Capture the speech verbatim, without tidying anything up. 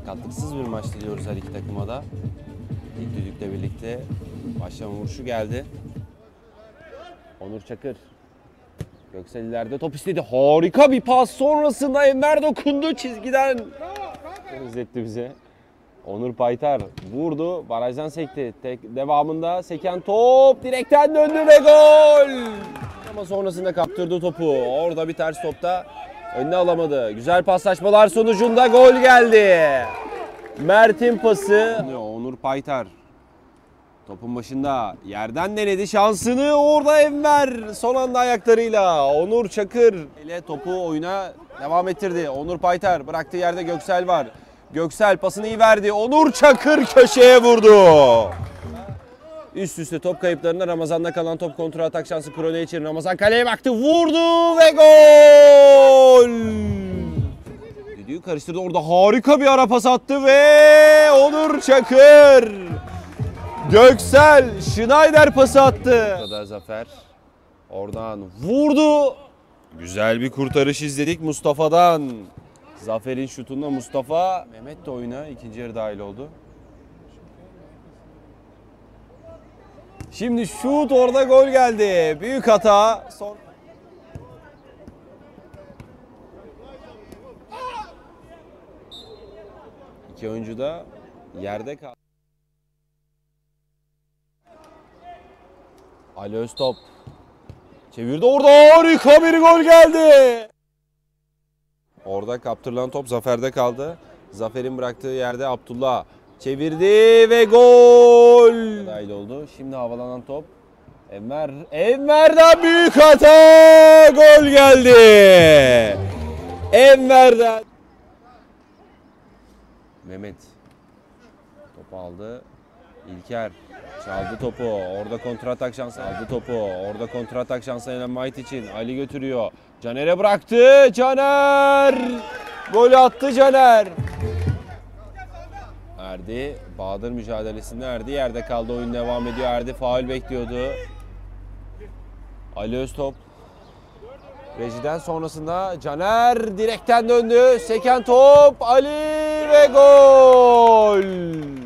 Sakatlıksız bir maç diliyoruz her iki takıma da. İlk düdükle birlikte başlama vuruşu geldi. Onur Çakır. Göksel ileride top istedi. Harika bir pas. Sonrasında Enver dokundu çizgiden. İzletti bize. Onur Paytar vurdu. Barajdan sekti. Tek, devamında seken top direkten döndü ve gol. Ama sonrasında kaptırdı topu. Orada bir ters topta önüne alamadı. Güzel paslaşmalar sonucunda gol geldi. Mert'in pası. Onur Paytar. Topun başında yerden denedi şansını, orada Enver son anda ayaklarıyla Onur Çakır ile topu oyuna devam ettirdi. Onur Paytar bıraktığı yerde Göksel var. Göksel pasını iyi verdi. Onur Çakır köşeye vurdu. Üst üste top kayıplarında Ramazan'da kalan top kontrol atak şansı Krone için. Ramazan kaleye baktı, vurdu ve gol! Düdüğü karıştırdı, orada harika bir ara pas attı ve Onur Çakır! Göksel Schneider pası attı. Burada Zafer oradan vurdu. Güzel bir kurtarış izledik Mustafa'dan. Zafer'in şutunda Mustafa. Mehmet de oyuna ikinci yarı dahil oldu. Şimdi şut, orada gol geldi. Büyük hata. Son... İki oyuncu da yerde kaldı. Ali Öztop çevirdi, orada harika bir gol geldi. Orada kaptırılan top Zafer'de kaldı. Zafer'in bıraktığı yerde Abdullah çevirdi ve gol. Dahil oldu. Şimdi havalanan top. Enver, Enver'den büyük hata, gol geldi. Enver'den. Mehmet topu aldı. İlker çaldı topu. Orada kontratak şansı aldı topu. Orada kontratak şansı Elen Might için. Ali götürüyor. Caner'e bıraktı. Caner! Golü attı Caner. Erdi. Bahadır mücadelesinde Erdi yerde kaldı. Oyun devam ediyor. Erdi faul bekliyordu. Ali Öztop. Rejiden sonrasında Caner direkten döndü. Seken top. Ali ve gol!